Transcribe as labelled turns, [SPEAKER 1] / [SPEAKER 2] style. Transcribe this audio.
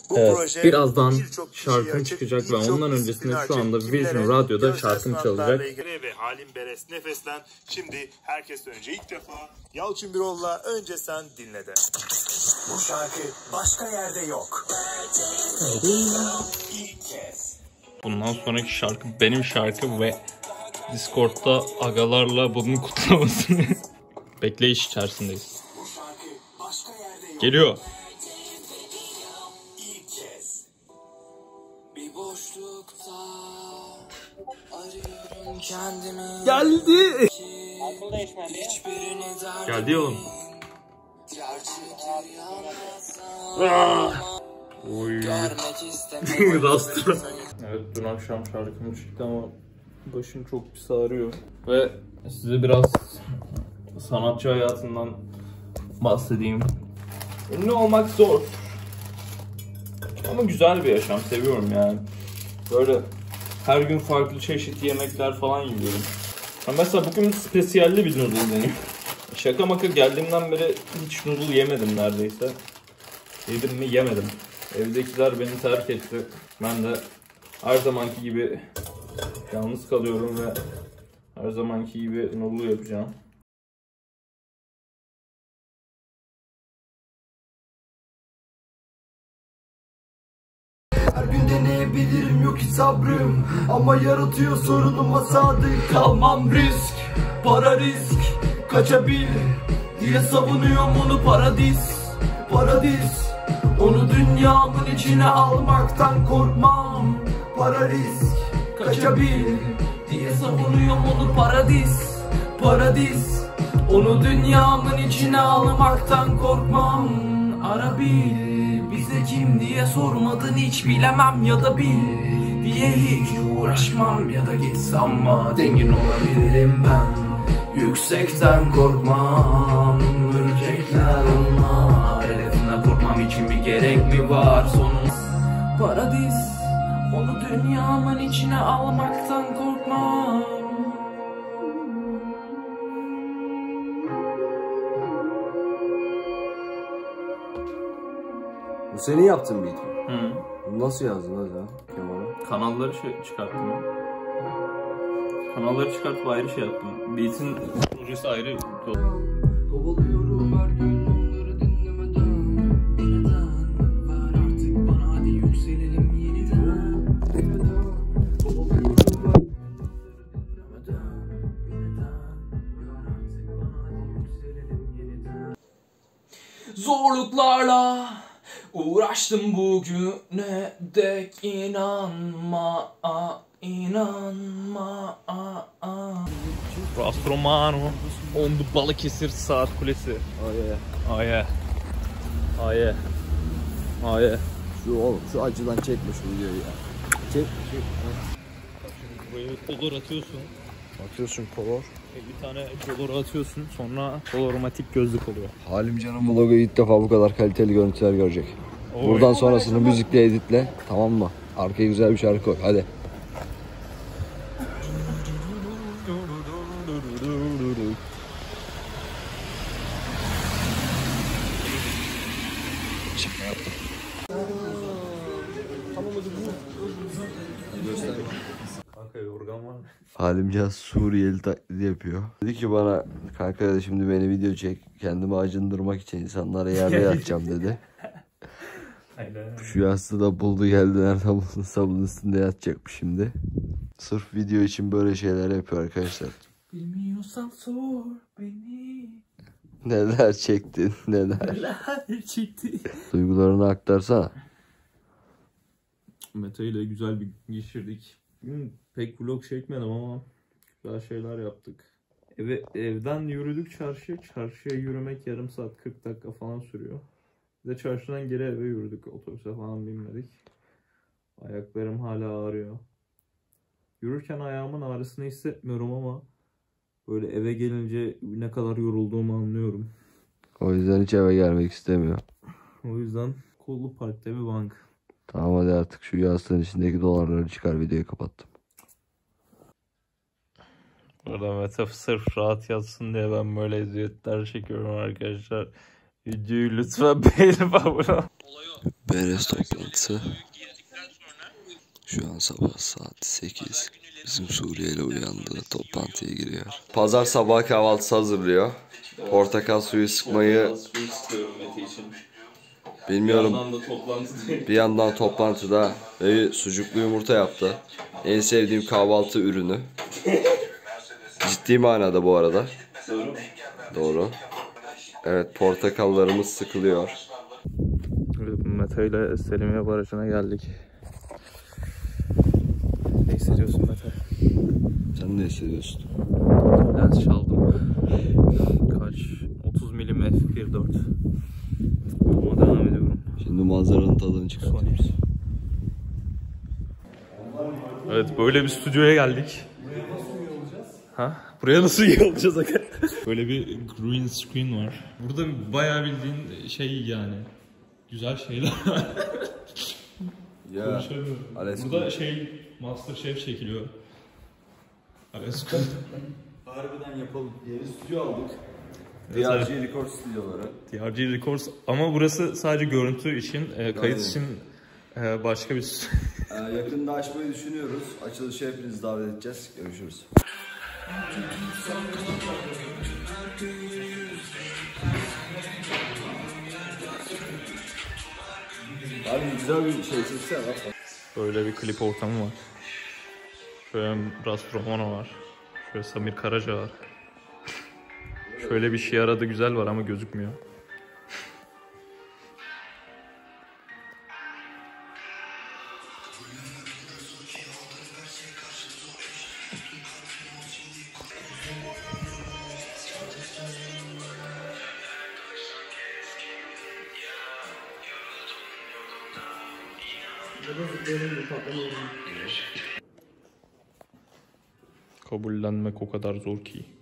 [SPEAKER 1] Evet, birazdan şarkım çıkacak ve ondan öncesinde şu anda Vision Radyo'da şarkım çalacak.
[SPEAKER 2] Ve Halim Beres Nefes'ten şimdi herkesten önce ilk defa Yalçın Birol'la Önce Sen Dinle de.
[SPEAKER 3] Bu şarkı başka yerde yok. İlk kez.
[SPEAKER 1] Bundan sonraki şarkı benim şarkım ve Discord'da agalarla bunun kutlamasını bekleyiş içerisindeyiz. Geliyor. Geldi. Geldi oğlum. Oy. Rastra. Evet, dün akşam şarkım çıktı ama başım çok pis ağrıyor. Ve size biraz sanatçı hayatından bahsedeyim. Ünlü olmak zor. Ama güzel bir yaşam, seviyorum yani. Böyle her gün farklı çeşit yemekler falan yiyorum. Mesela bugün spesiyalli bir noodle deneyim. Şaka maka geldiğimden beri hiç noodle yemedim neredeyse. Yedim mi yemedim. Evdekiler beni terk etti. Ben de her zamanki gibi yalnız kalıyorum ve her zamanki gibi noodle yapacağım.
[SPEAKER 4] Her gün deneyebilirim, yok hiç sabrım, ama yaratıyor sorunuma sadık kalmam. Risk, para risk, kaçabil diye savunuyorum onu paradis. Paradis, onu dünyamın içine almaktan korkmam. Para risk, kaçabil diye savunuyorum onu paradis. Paradis, onu dünyamın içine almaktan korkmam. Arabil, bize kim diye sormadın, hiç bilemem ya da bil diye hiç uğraşmam, ya da git sanma dengin olabilirim ben. Yüksekten korkmam, ürkekler onlar, hedefimden korkmam için bir gerek mi var sonun? Paradis, onu dünyamın içine almaktan korkmam.
[SPEAKER 5] Bu senin yaptığın beat mi?
[SPEAKER 1] Hı.
[SPEAKER 5] Nasıl yazdın hadi ya Kemal'e?
[SPEAKER 1] Kanalları çıkarttım ya. Kanalları çıkartıp ayrı şey yaptım. Beat'in projesi ayrı.
[SPEAKER 4] Kovalıyorum her gün onları dinlemeden. Neden? Ver artık bana, hadi yükselelim yeniden. Kovalıyorum her gün onları dinlemeden. Ver artık bana, hadi yükselelim yeniden. Zorluklarla uğraştım bugüne dek, inanma, inanma.
[SPEAKER 1] Rastromano on the Balıkesir Saat Kulesi. Aye. Aye. Aye.
[SPEAKER 5] Şu açıdan çekme şu videoyu ya. Çek.
[SPEAKER 1] Buraya kolor atıyorsun.
[SPEAKER 5] Atıyorsun kolor.
[SPEAKER 1] Bir tane kolor atıyorsun, sonra kolormatik gözlük oluyor.
[SPEAKER 5] Halim Can'ın vlogu ilk defa bu kadar kaliteli görüntüler görecek. Buradan sonrasını müzikle editle, tamam mı? Arkaya güzel bir şarkı koy, hadi. Şaka yaptım.
[SPEAKER 1] Kanka yorgan var mı?
[SPEAKER 5] Halimcan Suriyeli taklidi yapıyor. Dedi ki bana, kanka dedi şimdi beni video çek. Kendimi acındırmak için insanlara yerde yatacağım dedi.
[SPEAKER 1] Aynen.
[SPEAKER 5] Şu yastığı da buldu geldi, nereden bulduysa bunun üstünde yatacakmış şimdi. Sırf video için böyle şeyler yapıyor arkadaşlar.
[SPEAKER 4] Bilmiyorsan sor beni.
[SPEAKER 5] Neler çektin, neler.
[SPEAKER 4] Neler çekti.
[SPEAKER 5] Duygularını aktarsana.
[SPEAKER 1] Mete ile güzel bir geçirdik. Bugün pek vlog çekmedim ama güzel şeyler yaptık. Evden yürüdük çarşıya. Çarşıya yürümek yarım saat 40 dakika falan sürüyor. Bir de çarşıdan geri eve yürüdük. Otobüse falan binmedik. Ayaklarım hala ağrıyor. Yürürken ayağımın ağrısını hissetmiyorum ama böyle eve gelince ne kadar yorulduğumu anlıyorum.
[SPEAKER 5] O yüzden hiç eve gelmek istemiyor.
[SPEAKER 1] O yüzden Kollu Park'ta bir bank.
[SPEAKER 5] Tamam hadi artık şu yastığın içindeki dolarları çıkar, videoyu kapattım.
[SPEAKER 1] Burada Mete sırf rahat yatsın diye ben böyle eziyetler çekiyorum arkadaşlar. Videoyu lütfen beğenip abone ol.
[SPEAKER 5] Beres toplantısı. Şu an sabah saat 8. Bizim Suriyeli uyandı, toplantıya giriyor. Pazar sabah kahvaltısı hazırlıyor. Portakal suyu sıkmayı bilmiyorum. Bir yandan toplantıda ve sucuklu yumurta yaptı. En sevdiğim kahvaltı ürünü. Ciddi manada bu arada.
[SPEAKER 1] Doğru mu?
[SPEAKER 5] Doğru. Evet, portakallarımız sıkılıyor.
[SPEAKER 1] Mete ile Selimiye Barajı'na geldik. Ne hissediyorsun Mete?
[SPEAKER 5] Sen ne hissediyorsun?
[SPEAKER 1] Lens çaldım. Kaç? 30 milim f1.4. Ama devam ediyorum.
[SPEAKER 5] Şimdi manzaranın tadını çıkartıyoruz.
[SPEAKER 1] Evet, böyle bir stüdyoya geldik. Ha? Buraya nasıl üye olacağız? Böyle bir green screen var. Burada bayağı bildiğin şey yani. Güzel şeyler var.
[SPEAKER 5] Ya,
[SPEAKER 1] burada MasterChef çekiliyor.
[SPEAKER 4] Harbiden yapalım. Yeni stüdyo aldık.
[SPEAKER 5] DRG Record stüdyoları.
[SPEAKER 1] DRG Records ama burası sadece görüntü için, kayıt için başka bir...
[SPEAKER 5] Yakında açmayı düşünüyoruz. Açılışı hepinizi davet edeceğiz. Görüşürüz. Abi güzel bir şey çeksene bak.
[SPEAKER 1] Böyle bir klip ortamı var. Şöyle Rast Romano var. Şöyle Samir Karaca var. Şöyle bir şey aradı güzel var ama gözükmüyor. Kabullenmek o kadar zor ki.